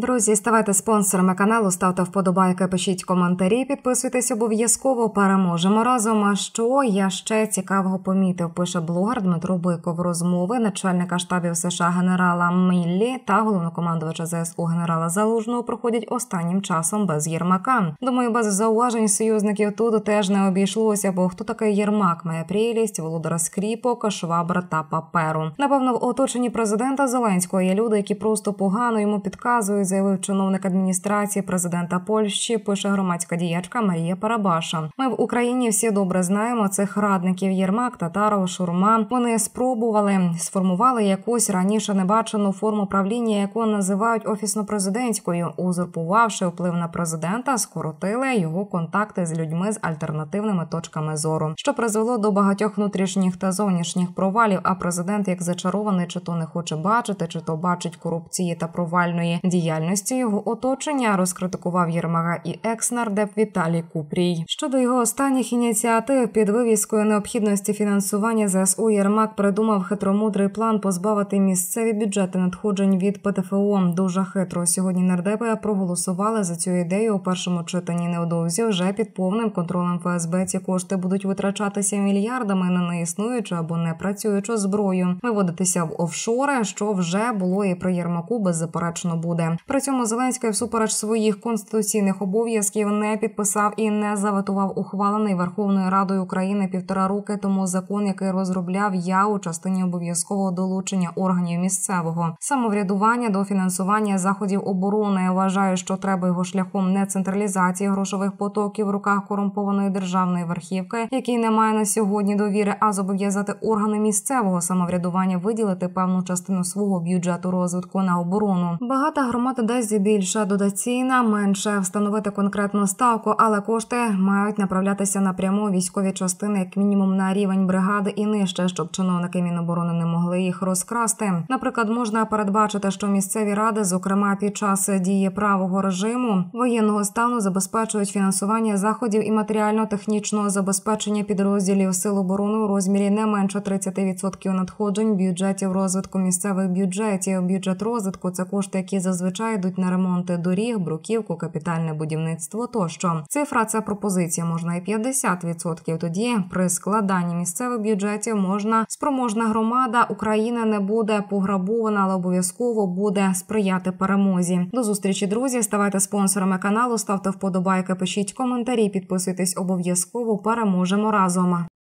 Друзі, ставайте спонсорами каналу, ставте вподобайки, пишіть коментарі, підписуйтесь обов'язково, переможемо разом. А що я ще цікавого помітив, пише блогер Дмитро Биков. Розмови начальника штабів США генерала Міллі та головнокомандувача ЗСУ генерала Залужного проходять останнім часом без Єрмака. Думаю, без зауважень союзників тут теж не обійшлося, бо хто такий Єрмак? Має прелість, володар скріпок, швабра та паперу. Напевно, в оточенні президента Зеленського є люди, які просто погано йому підказують, заявив чиновник адміністрації президента Польщі, пише громадська діячка Марія Парабаша. Ми в Україні всі добре знаємо цих радників: Єрмак, Татаров, Шурма. Вони сформували якусь раніше небачену форму правління, яку називають офісно-президентською. Узурпувавши вплив на президента, скоротили його контакти з людьми з альтернативними точками зору, що призвело до багатьох внутрішніх та зовнішніх провалів, а президент, як зачарований, чи то не хоче бачити, чи то бачить корупції та провальної діяльності його оточення, розкритикував Єрмака і екс-нардеп Віталій Купрій. Щодо його останніх ініціатив під вивіскою необхідності фінансування ЗСУ, Єрмак придумав хитромудрий план позбавити місцеві бюджети надходжень від ПТФО. Дуже хитро. Сьогодні нардепи проголосували за цю ідею у першому читанні. Невдовзі вже під повним контролем ФСБ ці кошти будуть витрачатися мільярдами на неіснуючу або не працюючу зброю, виводитися в офшори, що вже було і при Єрмаку беззаперечно буде. При цьому Зеленський всупереч своїх конституційних обов'язків не підписав і не заветував ухвалений Верховною Радою України 1,5 роки тому закон, який розробляв я у частині обов'язкового долучення органів місцевого самоврядування до фінансування заходів оборони. Я вважаю, що треба його шляхом не централізації грошових потоків в руках корумпованої державної верхівки, якій немає на сьогодні довіри, а зобов'язати органи місцевого самоврядування виділити певну частину свого бюджету розвитку на оборону. Багата громада дасть більше, дотаційна менше, встановити конкретну ставку, але кошти мають направлятися напряму військові частини, як мінімум на рівень бригади і нижче, щоб чиновники Міноборони не могли їх розкрасти. Наприклад, можна передбачити, що місцеві ради, зокрема під час дії правого режиму воєнного стану, забезпечують фінансування заходів і матеріально-технічного забезпечення підрозділів Сил оборони у розмірі не менше 30% надходжень бюджетів розвитку місцевих бюджетів. Бюджет розвитку – це кошти, які зазвичай йдуть на ремонти доріг, бруківку, капітальне будівництво тощо. Цифра – це пропозиція, можна і 50%. Тоді при складанні місцевих бюджетів спроможна громада України не буде пограбована, але обов'язково буде сприяти перемозі. До зустрічі, друзі. Ставайте спонсорами каналу, ставте вподобайки, пишіть коментарі, підписуйтесь обов'язково. Переможемо разом.